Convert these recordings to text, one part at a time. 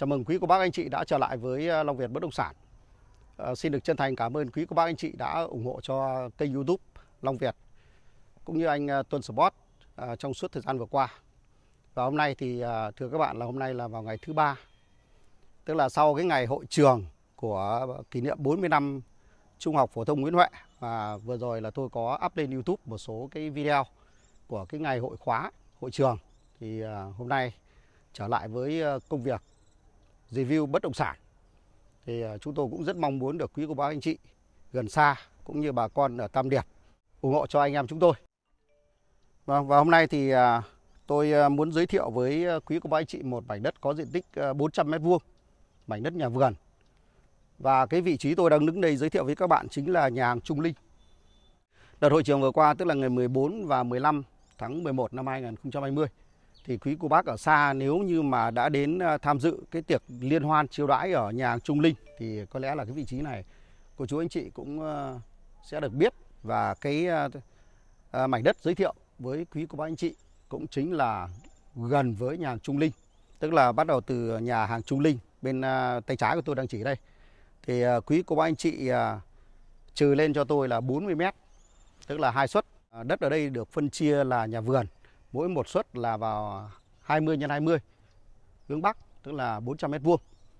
Chào mừng quý cô bác anh chị đã trở lại với Long Việt Bất Động Sản. Xin được chân thành cảm ơn quý cô bác anh chị đã ủng hộ cho kênh YouTube Long Việt cũng như anh Tuân Sport trong suốt thời gian vừa qua. Và hôm nay thì thưa các bạn là hôm nay là vào ngày thứ ba, tức là sau cái ngày hội trường của kỷ niệm 40 năm Trung học phổ thông Nguyễn Huệ. Và vừa rồi là tôi có up lên YouTube một số cái video của cái ngày hội khóa, hội trường. Thì hôm nay trở lại với công việc review bất động sản. Thì chúng tôi cũng rất mong muốn được quý cô bác anh chị gần xa cũng như bà con ở Tam Điệp ủng hộ cho anh em chúng tôi. Và hôm nay thì tôi muốn giới thiệu với quý cô bác anh chị một mảnh đất có diện tích 400 m², mảnh đất nhà vườn. Và cái vị trí tôi đang đứng đây giới thiệu với các bạn chính là nhà hàng Trung Linh. Đợt hội trường vừa qua, tức là ngày 14 và 15 tháng 11 năm 2020, thì quý cô bác ở xa nếu như mà đã đến tham dự cái tiệc liên hoan chiêu đãi ở nhà hàng Trung Linh thì có lẽ là cái vị trí này cô chú anh chị cũng sẽ được biết. Và cái mảnh đất giới thiệu với quý cô bác anh chị cũng chính là gần với nhà hàng Trung Linh, tức là bắt đầu từ nhà hàng Trung Linh bên tay trái của tôi đang chỉ đây. Thì quý cô bác anh chị trừ lên cho tôi là 40 m, tức là 2 suất. Đất ở đây được phân chia là nhà vườn, mỗi một suất là vào 20 x 20 hướng Bắc, tức là 400 m².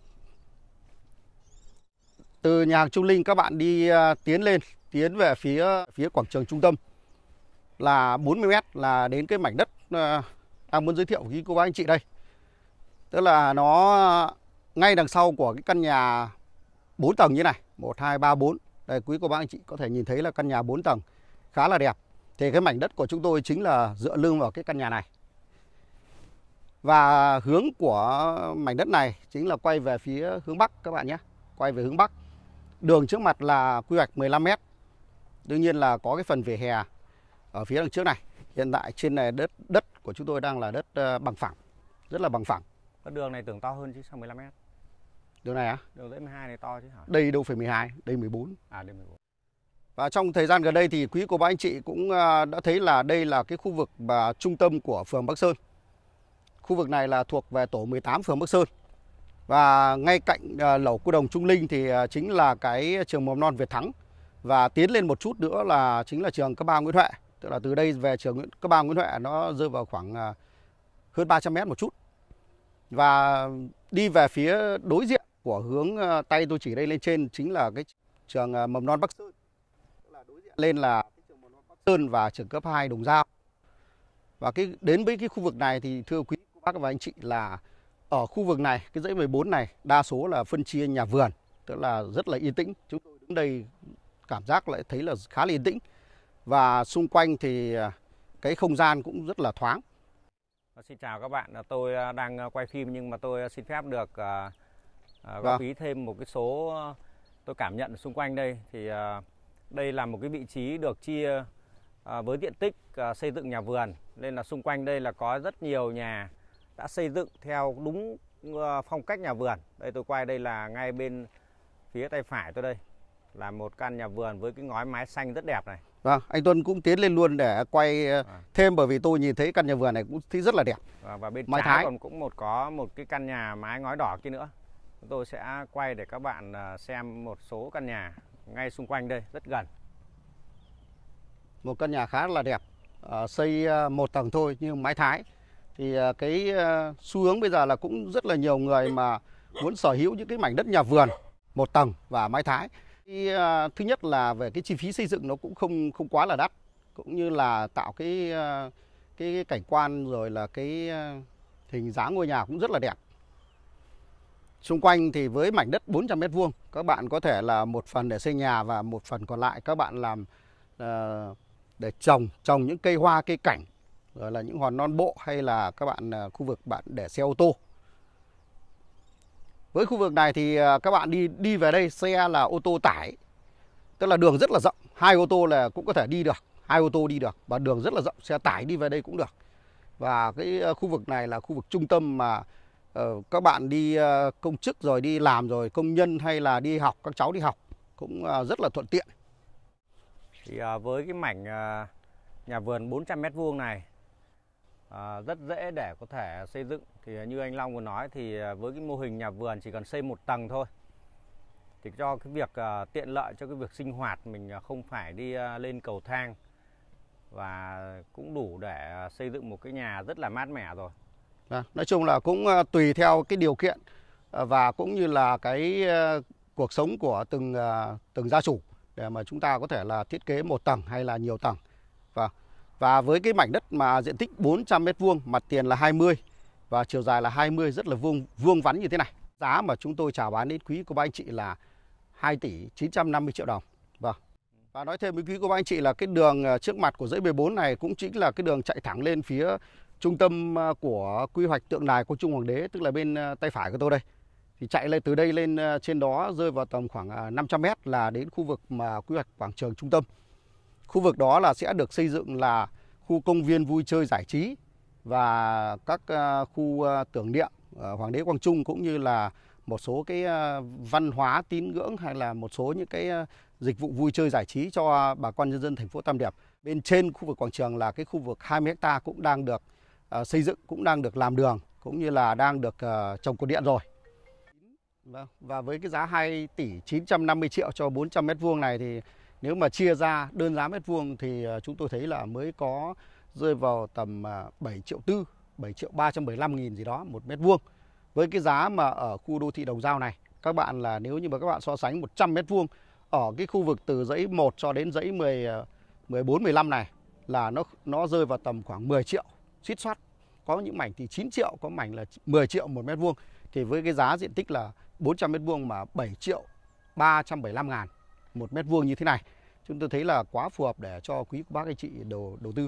Từ nhà hàng Trung Linh các bạn đi tiến về phía quảng trường trung tâm là 40 m là đến cái mảnh đất đang muốn giới thiệu với cô bác anh chị đây. Tức là nó ngay đằng sau của cái căn nhà 4 tầng như này, 1 2 3 4. Đây quý cô bác anh chị có thể nhìn thấy là căn nhà 4 tầng khá là đẹp. Thì cái mảnh đất của chúng tôi chính là dựa lưng vào cái căn nhà này. Và hướng của mảnh đất này chính là quay về phía hướng Bắc các bạn nhé. Quay về hướng Bắc. Đường trước mặt là quy hoạch 15 m. Đương nhiên là có cái phần vỉa hè ở phía đằng trước này. Hiện tại trên này đất của chúng tôi đang là đất bằng phẳng, rất là bằng phẳng. Cái đường này tưởng to hơn chứ sao 15 m? Đường này á? Đường dãy 12 này to chứ hả? Đây đâu phải 12, đây 14. À, đây 14. Và trong thời gian gần đây thì quý cô bác anh chị cũng đã thấy là đây là cái khu vực trung tâm của phường Bắc Sơn. Khu vực này là thuộc về tổ 18 phường Bắc Sơn. Và ngay cạnh lẩu cô đồng Trung Linh thì chính là cái trường mầm non Việt Thắng. Và tiến lên một chút nữa là chính là trường cấp 3 Nguyễn Huệ. Tức là từ đây về trường cấp 3 Nguyễn Huệ nó rơi vào khoảng hơn 300 m một chút. Và đi về phía đối diện của hướng tay tôi chỉ đây lên trên chính là cái trường mầm non Bắc Sơn. Đối diện lên là cái trường mầm non Bắc Sơn và trường cấp 2 Đồng Giao. Và đến với cái khu vực này thì thưa quý bác và anh chị là ở khu vực này, cái dãy 14 này đa số là phân chia nhà vườn, tức là rất là yên tĩnh. Chúng tôi đứng đây cảm giác lại thấy là khá là yên tĩnh. Và xung quanh thì cái không gian cũng rất là thoáng. Xin chào các bạn, tôi đang quay phim nhưng mà tôi xin phép được góp ý thêm một cái số tôi cảm nhận xung quanh đây. Thì đây là một cái vị trí được chia với diện tích xây dựng nhà vườn, nên là xung quanh đây là có rất nhiều nhà đã xây dựng theo đúng phong cách nhà vườn. Đây tôi quay đây là ngay bên phía tay phải tôi đây là một căn nhà vườn với cái ngói mái xanh rất đẹp này. Vâng, anh Tuân cũng tiến lên luôn để quay thêm bởi vì tôi nhìn thấy căn nhà vườn này cũng thấy rất là đẹp. Và bên mái trái Thái còn cũng có một cái căn nhà mái ngói đỏ kia nữa. Tôi sẽ quay để các bạn xem một số căn nhà ngay xung quanh đây rất gần. Một căn nhà khá là đẹp, xây 1 tầng thôi nhưng mái Thái. Thì cái xu hướng bây giờ là cũng rất là nhiều người mà muốn sở hữu những cái mảnh đất nhà vườn 1 tầng và mái Thái. Thứ nhất là về cái chi phí xây dựng nó cũng không quá là đắt, cũng như là tạo cái cảnh quan rồi là cái hình dáng ngôi nhà cũng rất là đẹp. Xung quanh thì với mảnh đất 400 m², các bạn có thể là một phần để xây nhà và một phần còn lại các bạn làm để trồng những cây hoa, cây cảnh, rồi là những hòn non bộ hay là các bạn khu vực bạn để xe ô tô. Với khu vực này thì các bạn đi về đây xe là ô tô tải, tức là đường rất là rộng, 2 ô tô là cũng có thể đi được, 2 ô tô đi được và đường rất là rộng, xe tải đi về đây cũng được. Và cái khu vực này là khu vực trung tâm mà các bạn đi công chức rồi đi làm rồi công nhân hay là đi học, các cháu đi học cũng rất là thuận tiện. Thì với cái mảnh nhà vườn 400 m² này rất dễ để có thể xây dựng. Thì như anh Long vừa nói thì với cái mô hình nhà vườn chỉ cần xây 1 tầng thôi, thì cho cái việc tiện lợi cho cái việc sinh hoạt, mình không phải đi lên cầu thang, và cũng đủ để xây dựng một cái nhà rất là mát mẻ rồi. Nói chung là cũng tùy theo cái điều kiện và cũng như là cái cuộc sống của từng gia chủ để mà chúng ta có thể là thiết kế 1 tầng hay là nhiều tầng. Và với cái mảnh đất mà diện tích 400 m², mặt tiền là 20 và chiều dài là 20, rất là vuông vắn như thế này. Giá mà chúng tôi chào bán đến quý cô bác anh chị là 2 tỷ 950 triệu đồng. Và nói thêm với quý cô bác anh chị là cái đường trước mặt của dãy 14 này cũng chính là cái đường chạy thẳng lên phía trung tâm của quy hoạch tượng đài Quang Trung Hoàng đế, tức là bên tay phải của tôi đây. Thì chạy lên từ đây lên trên đó rơi vào tầm khoảng 500 m là đến khu vực mà quy hoạch quảng trường trung tâm. Khu vực đó là sẽ được xây dựng là khu công viên vui chơi giải trí và các khu tưởng niệm Hoàng đế Quang Trung, cũng như là một số cái văn hóa tín ngưỡng hay là một số những cái dịch vụ vui chơi giải trí cho bà con nhân dân thành phố Tam Điệp. Bên trên khu vực quảng trường là cái khu vực 20 ha cũng đang được xây dựng, cũng đang được làm đường, cũng như là đang được trồng cột điện rồi. Và với cái giá 2 tỷ 950 triệu cho 400 m² này thì nếu mà chia ra đơn giá mét vuông thì chúng tôi thấy là mới có rơi vào tầm 7 triệu 7 triệu 375 nghìn gì đó 1 m². Với cái giá mà ở khu đô thị Đồng Dao này, các bạn là nếu như mà các bạn so sánh 100 m² ở cái khu vực từ dãy 1 cho đến dãy 14, 15 này là nó rơi vào tầm khoảng 10 triệu suýt soát. Có những mảnh thì 9 triệu, có mảnh là 10 triệu 1 m². Thì với cái giá diện tích là 400 m² mà 7 triệu 375 ngàn 1 m² như thế này, chúng tôi thấy là quá phù hợp để cho quý cô bác anh chị đầu tư.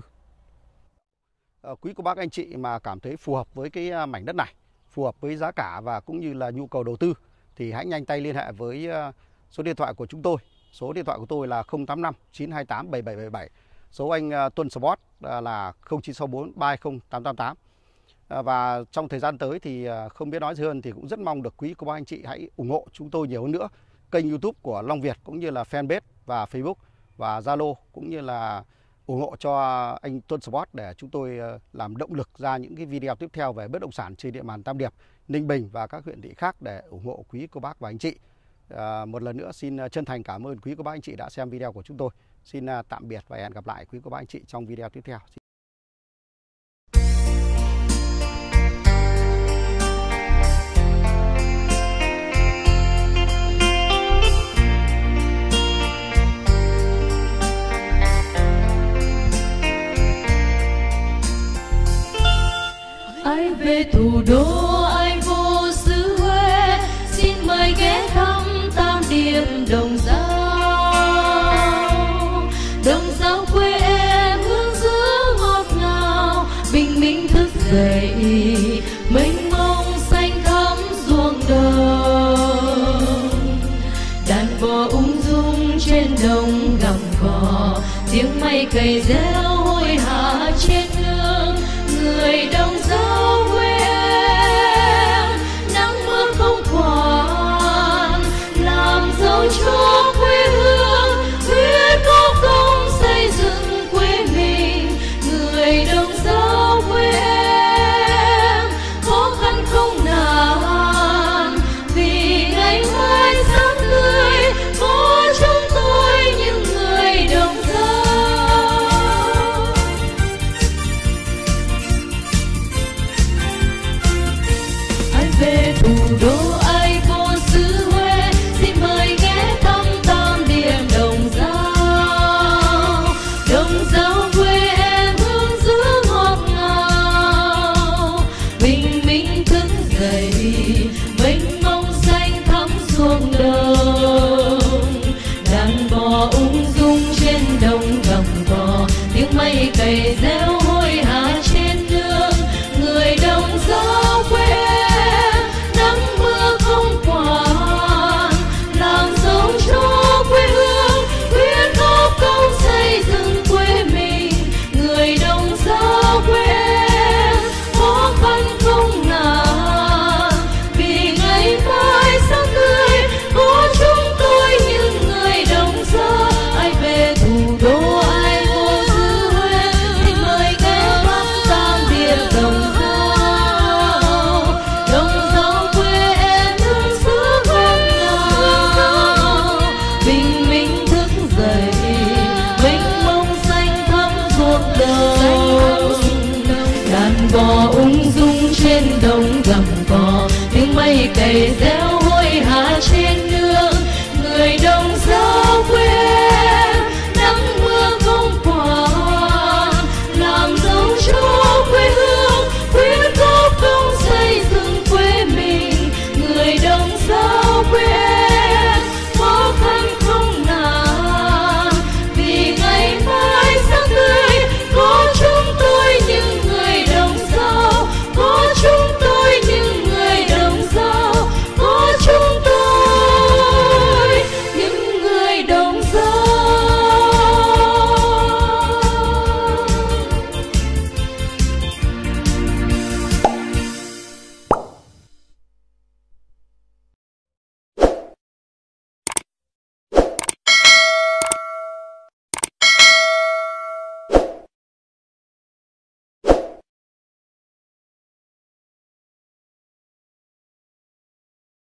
Quý cô bác anh chị mà cảm thấy phù hợp với cái mảnh đất này, phù hợp với giá cả và cũng như là nhu cầu đầu tư thì hãy nhanh tay liên hệ với số điện thoại của chúng tôi. Số điện thoại của tôi là 085 928 7777. Số anh Tuân Sport là 0964 320 888. Và trong thời gian tới thì không biết nói gì hơn thì cũng rất mong được quý cô bác anh chị hãy ủng hộ chúng tôi nhiều hơn nữa. Kênh YouTube của Long Việt cũng như là fanpage và Facebook và Zalo, cũng như là ủng hộ cho anh Tuân Sport để chúng tôi làm động lực ra những cái video tiếp theo về bất động sản trên địa bàn Tam Điệp, Ninh Bình và các huyện thị khác để ủng hộ quý cô bác và anh chị. Một lần nữa xin chân thành cảm ơn quý cô bác anh chị đã xem video của chúng tôi. Xin tạm biệt và hẹn gặp lại quý cô bác anh chị trong video tiếp theo. Anh về thủ đô, anh vô xứ Huế, xin mời ghé thăm Tam Điệp Đồng Dao. Đồng Dao quê em hương giữa ngọt ngào, bình minh thức dậy mênh mông xanh thắm ruộng đồng. Đàn bò ung dung trên đồng gặm cỏ, tiếng mây cày reo hối hả trên